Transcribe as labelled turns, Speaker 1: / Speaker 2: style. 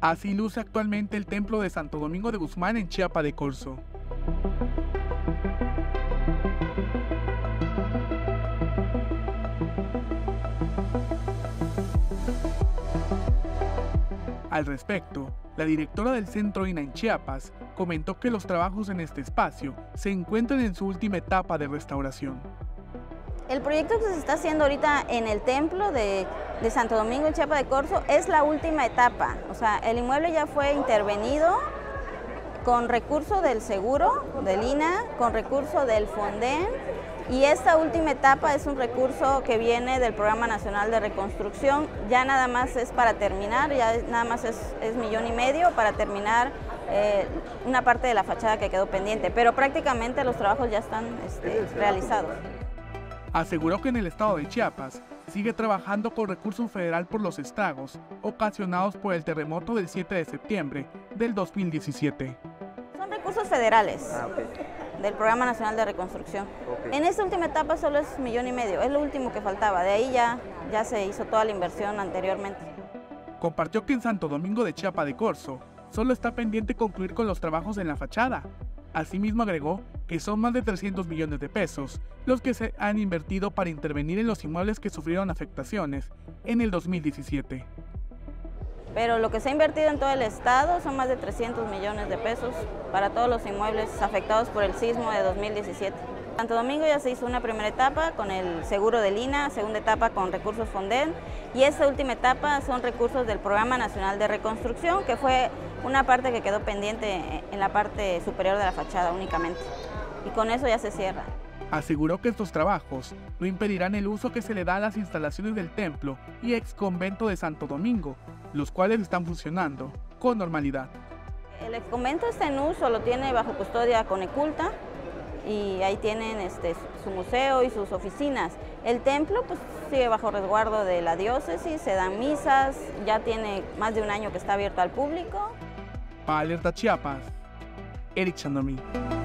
Speaker 1: Así luce actualmente el templo de Santo Domingo de Guzmán en Chiapa de Corzo. Al respecto, la directora del Centro INA en Chiapas comentó que los trabajos en este espacio se encuentran en su última etapa de restauración.
Speaker 2: El proyecto que se está haciendo ahorita en el templo de Santo Domingo en Chiapa de Corzo es la última etapa. O sea, el inmueble ya fue intervenido con recurso del seguro, del INA, con recurso del Fonden, y esta última etapa es un recurso que viene del Programa Nacional de Reconstrucción. Ya nada más es para terminar, ya nada más es $1,500,000 para terminar una parte de la fachada que quedó pendiente, pero prácticamente los trabajos ya están realizados.
Speaker 1: Aseguró que en el estado de Chiapas sigue trabajando con recurso federal por los estragos ocasionados por el terremoto del 7 de septiembre del 2017.
Speaker 2: Son recursos federales del Programa Nacional de Reconstrucción. En esta última etapa solo es $1,500,000, es lo último que faltaba, de ahí ya se hizo toda la inversión anteriormente.
Speaker 1: Compartió que en Santo Domingo de Chiapa de Corzo solo está pendiente concluir con los trabajos en la fachada. Asimismo agregó que son más de 300 millones de pesos los que se han invertido para intervenir en los inmuebles que sufrieron afectaciones en el 2017.
Speaker 2: Pero lo que se ha invertido en todo el estado son más de 300 millones de pesos para todos los inmuebles afectados por el sismo de 2017. En Santo Domingo ya se hizo una primera etapa con el seguro del INA, segunda etapa con recursos Fonden, y esta última etapa son recursos del Programa Nacional de Reconstrucción, que fue una parte que quedó pendiente en la parte superior de la fachada únicamente. Y con eso ya se cierra.
Speaker 1: Aseguró que estos trabajos no impedirán el uso que se le da a las instalaciones del templo y ex convento de Santo Domingo, los cuales están funcionando con normalidad.
Speaker 2: El ex convento está en uso, lo tiene bajo custodia Coneculta, y ahí tienen su museo y sus oficinas. El templo pues sigue bajo resguardo de la diócesis, se dan misas, ya tiene más de un año que está abierto al público.
Speaker 1: Para Alerta Chiapas, Eric Chandomí.